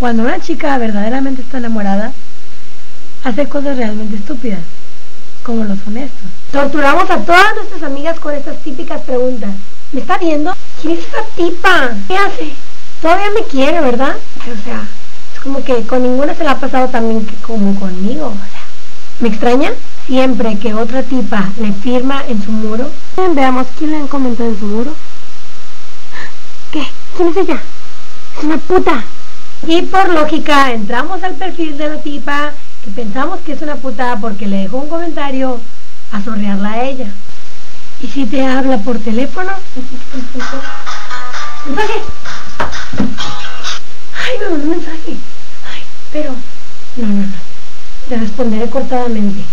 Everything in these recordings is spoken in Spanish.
Cuando una chica verdaderamente está enamorada, hace cosas realmente estúpidas, como lo son estos. Torturamos a todas nuestras amigas con estas típicas preguntas. ¿Me está viendo? ¿Quién es esa tipa? ¿Qué hace? Todavía me quiere, ¿verdad? Pero, o sea, es como que con ninguna se la ha pasado tan bien que como conmigo. O sea, ¿me extraña? Siempre que otra tipa le firma en su muro. Veamos, ¿quién le han comentado en su muro? ¿Qué? ¿Quién es ella? Es una puta. Y por lógica entramos al perfil de la tipa que pensamos que es una puta porque le dejó un comentario a zorrearla a ella. ¿Y si te habla por teléfono? ¿Mensaje? Ay, me mandó un mensaje. Ay, pero... No. Le responderé cortadamente.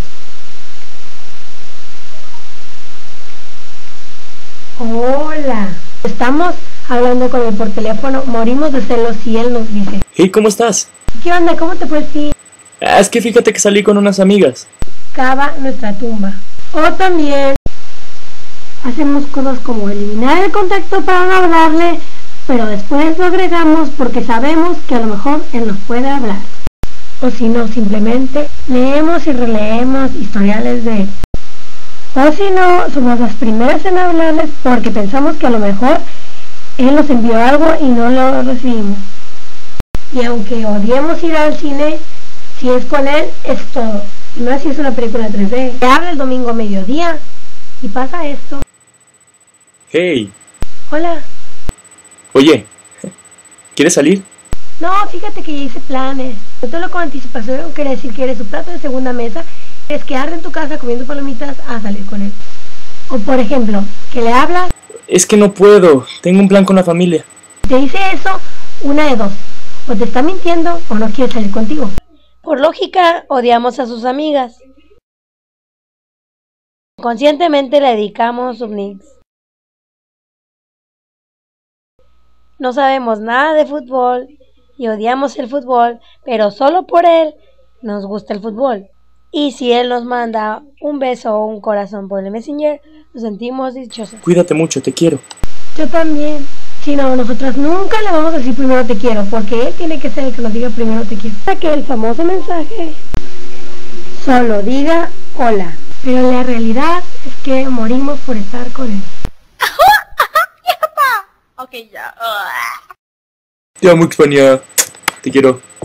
Hola. Estamos hablando con él por teléfono, morimos de celos si él nos dice. Hey, ¿cómo estás? ¿Qué onda? ¿Cómo te puedes ir? Es que fíjate que salí con unas amigas. Cava nuestra tumba. O también hacemos cosas como eliminar el contacto para no hablarle, pero después lo agregamos porque sabemos que a lo mejor él nos puede hablar. O si no, simplemente leemos y releemos historiales de él. O si no, somos las primeras en hablarles porque pensamos que a lo mejor él nos envió algo y no lo recibimos. Y aunque odiemos ir al cine, si es con él, es todo. Y más si es una película 3D. Te habla el domingo a mediodía y pasa esto. Hey. Hola. Oye, ¿quieres salir? No, fíjate que ya hice planes. No te lo con anticipación, quiere decir que eres su plato de segunda mesa. Es quedarte en tu casa comiendo palomitas a salir con él. O por ejemplo, que le hablas. Es que no puedo, tengo un plan con la familia. Te dice eso, una de dos. O te está mintiendo o no quiere salir contigo. Por lógica, odiamos a sus amigas. Conscientemente le dedicamos subnicks. No sabemos nada de fútbol y odiamos el fútbol, pero solo por él nos gusta el fútbol. Y si él nos manda un beso o un corazón por el Messenger, nos sentimos dichosos. Cuídate mucho, te quiero. Yo también. Si no, nosotras nunca le vamos a decir primero te quiero, porque él tiene que ser el que nos diga primero te quiero. Para que el famoso mensaje solo diga hola. Pero la realidad es que morimos por estar con él. Ok, ya. Te amo, Expania. Te quiero.